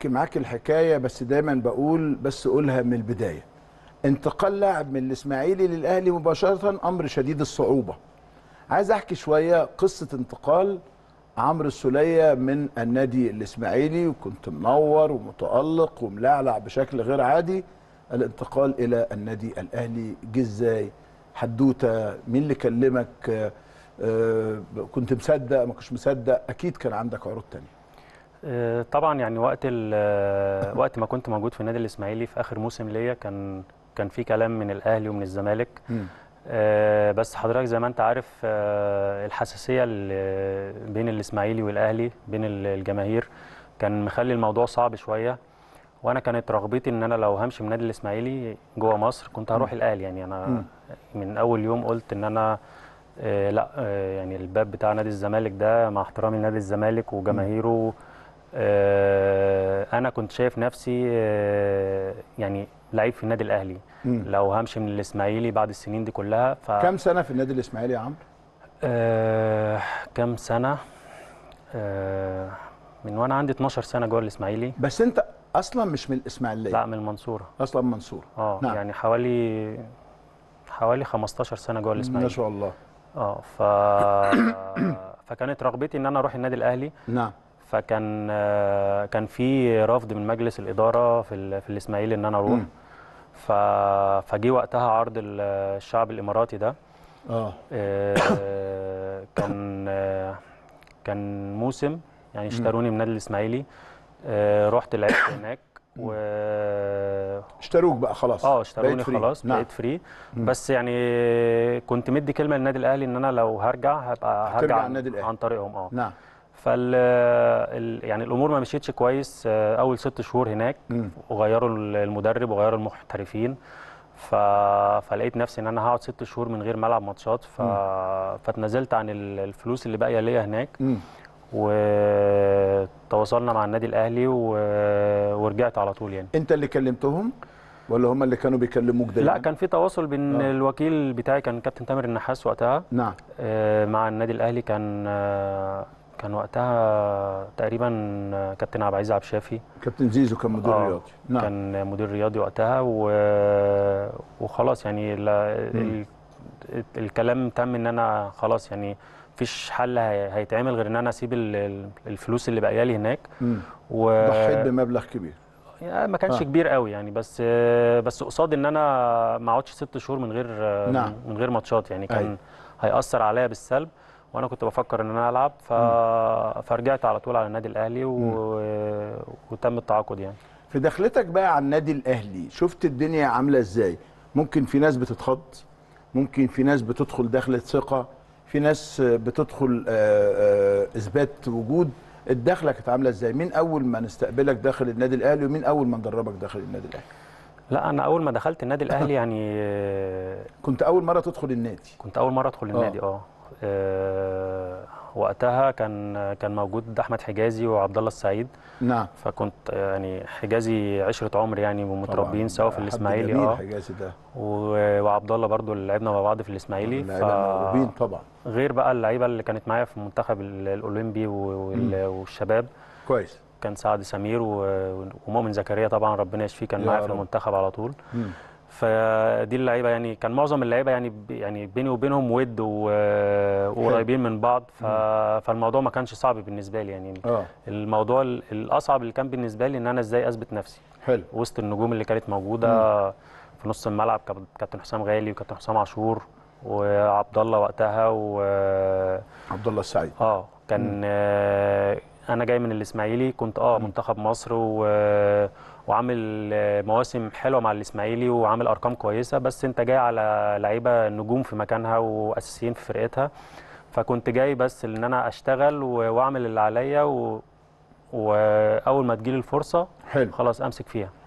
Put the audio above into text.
احكي معاك الحكايه، بس دايما بقول بس قولها من البدايه. انتقال لاعب من الاسماعيلي للاهلي مباشره امر شديد الصعوبه. عايز احكي شويه قصه انتقال عمرو السوليه من النادي الاسماعيلي، وكنت منور ومتالق وملعلع بشكل غير عادي. الانتقال الى النادي الاهلي جه ازاي؟ حدوته، مين اللي كلمك؟ كنت مصدق ما كنتش مصدق؟ اكيد كان عندك عروض تانية. طبعا يعني وقت ما كنت موجود في النادي الاسماعيلي في اخر موسم ليا كان في كلام من الاهلي ومن الزمالك. بس حضرتك زي ما انت عارف الحساسيه اللي بين الاسماعيلي والاهلي بين الجماهير كان مخلي الموضوع صعب شويه. وانا كانت رغبتي ان انا لو همشي من النادي الاسماعيلي جوه مصر كنت هروح الاهلي. يعني انا من اول يوم قلت ان انا لا يعني الباب بتاع نادي الزمالك ده مع احترامي لنادي الزمالك وجماهيره انا كنت شايف نفسي يعني لعيب في النادي الاهلي. لو همشي من الاسماعيلي بعد السنين دي كلها كم سنه في النادي الاسماعيلي يا عمرو؟ كم سنه؟ من وانا عندي 12 سنه جوه الاسماعيلي. بس انت اصلا مش من الاسماعيليه؟ لا، من المنصوره. اصلا من منصوره. نعم. يعني حوالي 15 سنه جوه الاسماعيلي. ما شاء الله. ف فكانت رغبتي ان انا اروح النادي الاهلي. نعم. كان في رفض من مجلس الاداره في الاسماعيلي ان انا اروح. فجي وقتها عرض الشعب الاماراتي ده. كان موسم يعني اشتروني من النادي الاسماعيلي. رحت لعبت هناك اشتروك بقى خلاص؟ اشتروني خلاص. نعم. بقيت فري. بس يعني كنت مدي كلمه للنادي الاهلي ان انا لو هرجع هرجع النادي الأهلي. عن طريقهم. نعم. يعني الامور ما مشيتش كويس اول 6 شهور هناك. وغيروا المدرب وغيروا المحترفين. فلقيت نفسي ان انا هقعد 6 شهور من غير ما العب ماتشات. فاتنازلت عن الفلوس اللي باقيه ليا هناك. وتواصلنا مع النادي الاهلي ورجعت على طول. يعني انت اللي كلمتهم ولا هم اللي كانوا بيكلموك دايما؟ لا، كان في تواصل بين الوكيل بتاعي كان كابتن تامر النحاس وقتها. نعم. مع النادي الاهلي كان وقتها تقريبا كابتن عبد العزيز عبد الشافي. كابتن زيزو كان مدير رياضي. نعم. كان مدير رياضي وقتها وخلاص يعني الكلام تم ان انا خلاص يعني مفيش حل هيتعمل غير ان انا اسيب الفلوس اللي باقيه لي هناك. ضحيت بمبلغ كبير. ما كانش كبير قوي يعني. بس قصاد ان انا ما اقعدش 6 شهور نعم. من غير ماتشات. يعني كان هيأثر عليا بالسلب. وانا كنت بفكر ان انا العب. فرجعت على طول على النادي الاهلي وتم التعاقد. يعني في دخلتك بقى على النادي الاهلي شفت الدنيا عامله ازاي؟ ممكن في ناس بتتخض، ممكن في ناس بتدخل دخلة ثقه، في ناس بتدخل اثبات وجود. الدخله كانت عامله ازاي؟ مين اول ما نستقبلك داخل النادي الاهلي ومين اول ما ندربك داخل النادي الاهلي؟ لا، انا اول ما دخلت النادي الاهلي يعني كنت اول مره تدخل النادي؟ كنت اول مره ادخل النادي. وقتها كان موجود احمد حجازي وعبد الله السعيد. نعم. فكنت يعني حجازي عشره عمر يعني ومتربيين سوا في الاسماعيلي. جميل حجازي ده. وعبد الله برضو اللي لعبنا مع بعض في الاسماعيلي. اللعيبه موهوبين طبعا. غير بقى اللعيبه اللي كانت معايا في المنتخب الاولمبي والشباب. كويس. كان سعد سمير ومؤمن زكريا طبعا ربنا يشفيه كان معايا في المنتخب على طول. فدي اللعيبه يعني كان معظم اللعيبه يعني بيني وبينهم ود وقريبين من بعض. فالموضوع ما كانش صعب بالنسبه لي. يعني الموضوع الاصعب اللي كان بالنسبه لي ان انا ازاي اثبت نفسي. حلو. وسط النجوم اللي كانت موجوده في نص الملعب كابتن حسام غالي وكابتن حسام عاشور وعبد الله وقتها عبد الله السعيد. كان انا جاي من الاسماعيلي كنت منتخب مصر وعامل مواسم حلوه مع الاسماعيلي وعامل ارقام كويسه. بس انت جاي على لعيبه نجوم في مكانها واساسيين في فرقتها. فكنت جاي بس ان انا اشتغل واعمل اللي عليا واول ما تجيلي الفرصه حلو خلاص امسك فيها.